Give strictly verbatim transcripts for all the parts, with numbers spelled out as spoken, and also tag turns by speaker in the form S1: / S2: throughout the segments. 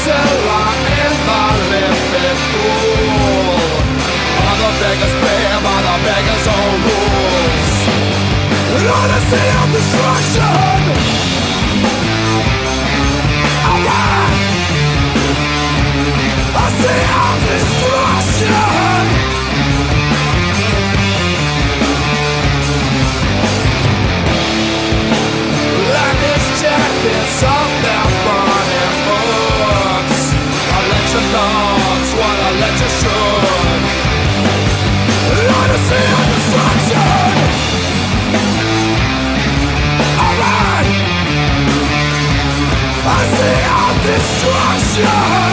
S1: Priscilla in the living pool. All the beggars pay by the beggars' own rules. An odyssey of destruction. Alright, I see of destruction. Like this jackets of their burning books. I let you know what I let you should. An odyssey of destruction. Alright, I see of destruction.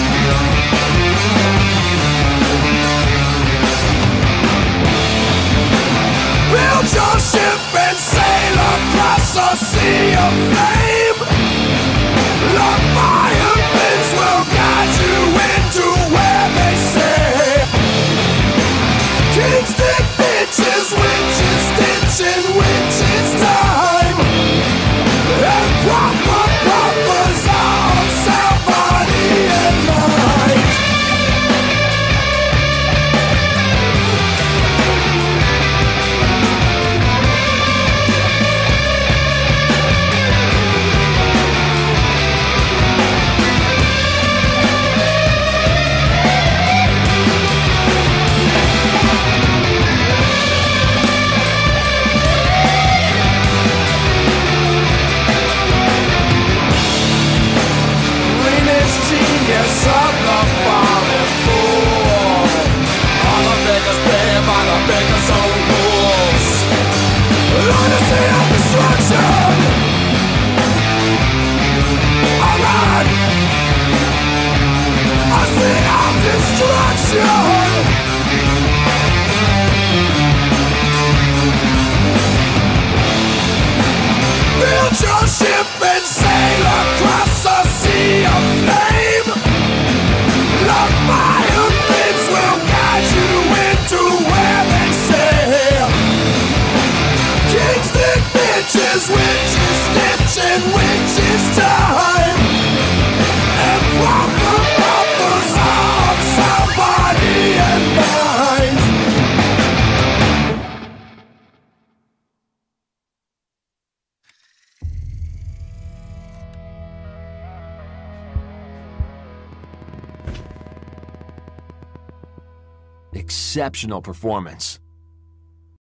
S1: Build your ship and sail across a sea of flame. Love fire winds will guide you into where they say kings dig bitches, witches stitching witches time. And proper proper's of sound body and mind. Genius of the fallen fool. All the beggars pay by the beggars' own rules. Odyssey of destruction. Alright, I see of destruction. Build your ship and sail across a sea of flame. Love fire winds will guide you into where they say kings dig bitches, witches stitching witches time. And proper proper's of sound body and mind.
S2: Exceptional performance.